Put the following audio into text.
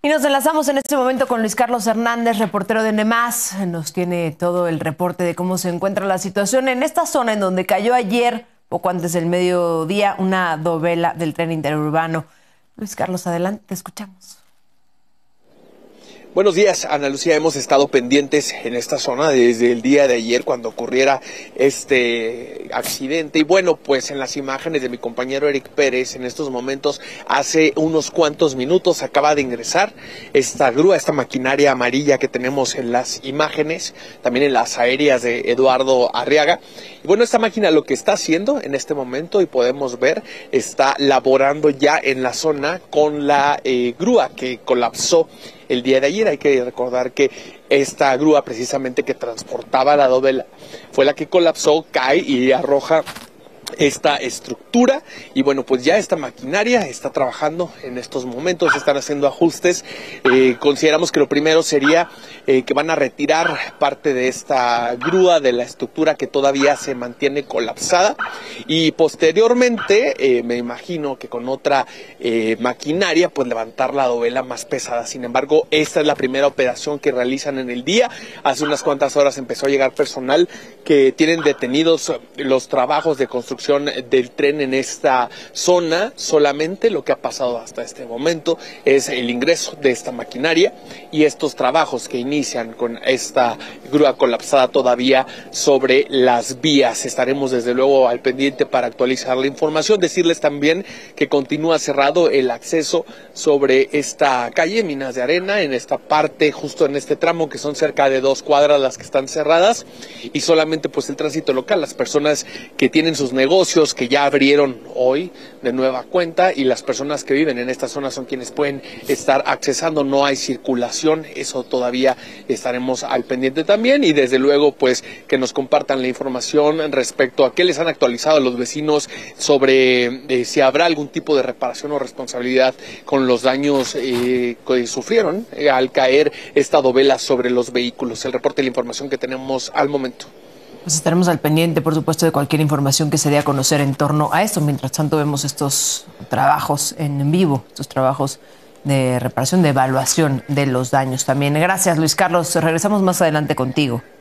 Y nos enlazamos en este momento con Luis Carlos Hernández, reportero de NEMAS. Nos tiene todo el reporte de cómo se encuentra la situación en esta zona en donde cayó ayer, poco antes del mediodía, una dovela del tren interurbano. Luis Carlos, adelante, te escuchamos. Buenos días, Ana Lucía. Hemos estado pendientes en esta zona desde el día de ayer cuando ocurriera este accidente. Y bueno, pues en las imágenes de mi compañero Eric Pérez, en estos momentos, hace unos cuantos minutos, acaba de ingresar esta grúa, esta maquinaria amarilla que tenemos en las imágenes, también en las aéreas de Eduardo Arriaga. Y bueno, esta máquina lo que está haciendo en este momento, y podemos ver, está laborando ya en la zona con la grúa que colapsó el día de ayer. Hay que recordar que esta grúa precisamente que transportaba la dovela fue la que colapsó, cae y arroja esta estructura. Y bueno, pues ya esta maquinaria está trabajando en estos momentos, están haciendo ajustes. Consideramos que lo primero sería que van a retirar parte de esta grúa de la estructura que todavía se mantiene colapsada, y posteriormente me imagino que con otra maquinaria pues levantar la dovela más pesada. Sin embargo, esta es la primera operación que realizan en el día. Hace unas cuantas horas empezó a llegar personal que tienen detenidos los trabajos de construcción del tren en esta zona. Solamente lo que ha pasado hasta este momento es el ingreso de esta maquinaria y estos trabajos que inician con esta grúa colapsada todavía sobre las vías. Estaremos desde luego al pendiente para actualizar la información. Decirles también que continúa cerrado el acceso sobre esta calle Minas de Arena, en esta parte, justo en este tramo, que son cerca de 2 cuadras las que están cerradas, y solamente pues el tránsito local, las personas que tienen sus negocios que ya abrieron hoy de nueva cuenta, y las personas que viven en esta zona son quienes pueden estar accesando. No hay circulación, eso todavía estaremos al pendiente también, y desde luego pues que nos compartan la información respecto a qué les han actualizado a los vecinos sobre si habrá algún tipo de reparación o responsabilidad con los daños que sufrieron al caer esta dovela sobre los vehículos. El reporte y la información que tenemos al momento. Pues estaremos al pendiente, por supuesto, de cualquier información que se dé a conocer en torno a esto. Mientras tanto, vemos estos trabajos en vivo, estos trabajos de reparación, de evaluación de los daños también. Gracias, Luis Carlos. Regresamos más adelante contigo.